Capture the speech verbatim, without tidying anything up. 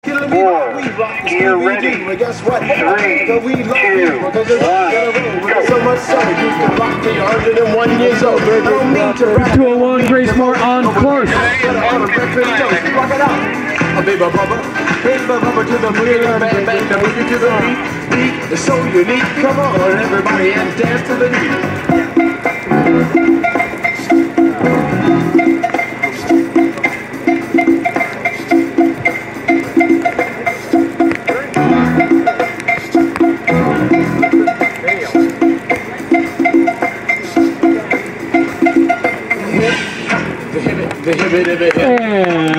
Four, gear ready. Well, guess what? Three, So we love two, you because it's one, so much so you can rock till you're one hundred one years old. I don't mean to rap. two oh one Gracemore on close. On a breakfast toast, rock it out. A baby bubba, baby bubba to the moon, bang bang the boogie to the beat. Beat is so unique. Come on, everybody, and dance to the beat. And